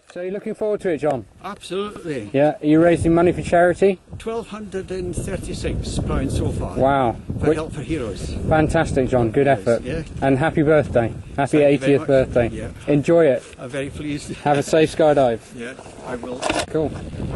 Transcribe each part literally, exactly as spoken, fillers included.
So you're looking forward to it, John? Absolutely. Yeah. Are you raising money for charity? twelve hundred and thirty-six pounds so far. Wow. For Wait. Help for Heroes. Fantastic, John. Good effort. Yeah. And happy birthday. Happy Thank you very eightieth much. birthday. Yeah. Enjoy it. I'm very pleased. Have a safe skydive. Yeah, I will. Cool.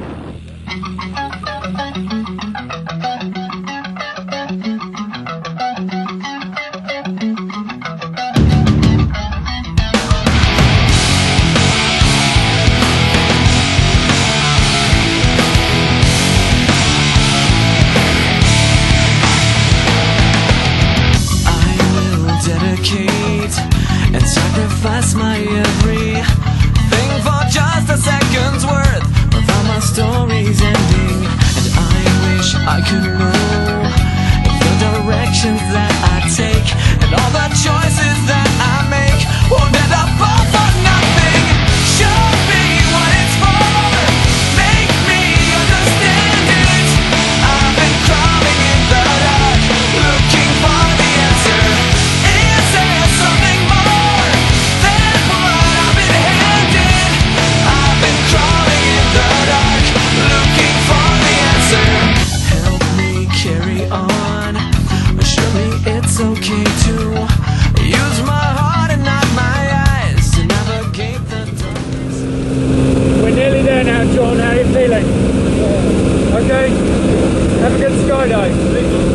And sacrifice my everything for just a second's worth without my story's ending. And I wish I could know the directions that I take, and all the choices that I make won't end up all for nothing. Show me what it's for, make me understand it. I've been crawling in the dark, looking for the answer. Is there something more than what I've been handed? I've been crawling in the dark, looking for the answer. Help me carry on, surely it's okay to use my heart and not my eyes to navigate the darkness. We're nearly there now, John. How are you feeling? Okay. Have a good skydive.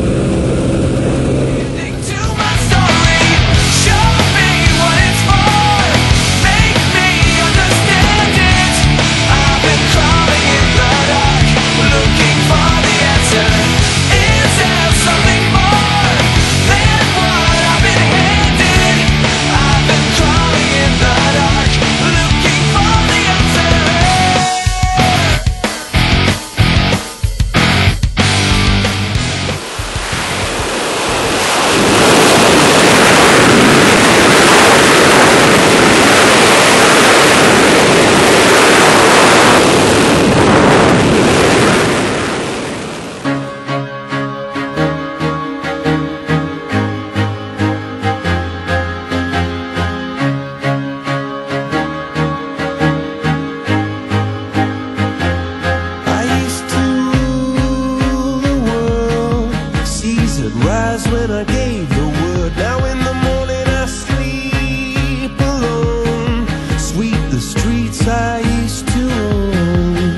When I gave the word, now in the morning I sleep alone, sweep the streets I used to own.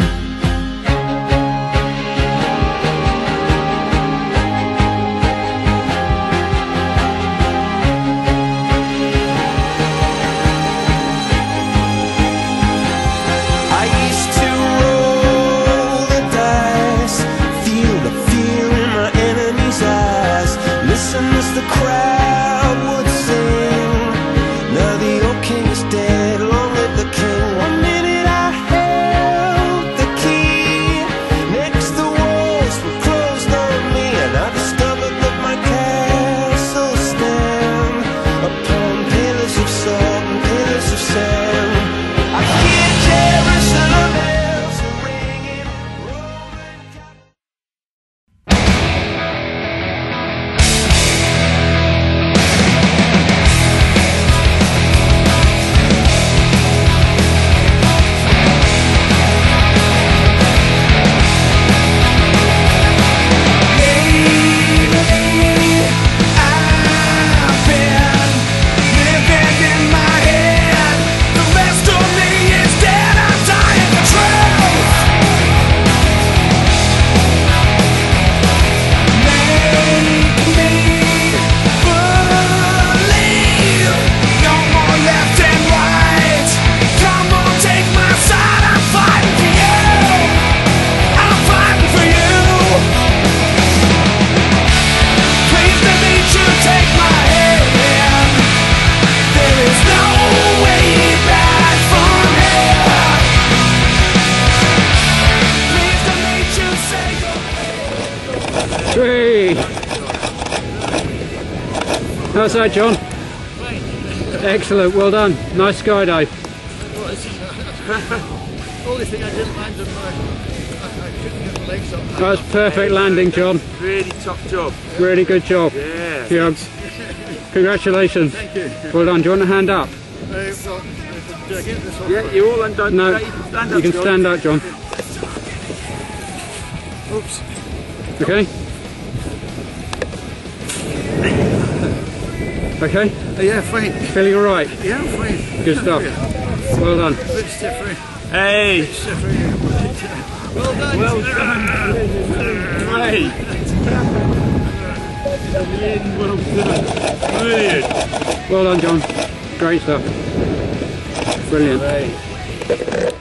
I used to roll the dice, feel the fear in my enemy's eyes. Listen as the crowd would sing. Now the old king is dead, long live the king. One minute I held the key, next the walls were closed on me, and I discovered that my castle stand upon pillars of salt and pillars of sand. I hear Jerusalem bells ringing, rolling. Three. How's that, John? Excellent, well done. Nice skydive. Only thing I didn't land on my, I couldn't get the legs up. That was perfect landing, John. Really top job. Really good job. Yeah. John. Congratulations. Thank you. Well done. Do you want a hand up? Uh, well, Do I get this off? Yeah, you all undone. No, Okay, you can stand up. you can John. stand up, John. Oops. Okay? Okay? Oh, yeah, fine. Feeling alright? Yeah, I'm fine. Good stuff. Well done. Bit stiffer. Hey. Stiffer. Well done. Well done. Great. Well done. Brilliant. Well done, John. Great stuff. Brilliant. Great.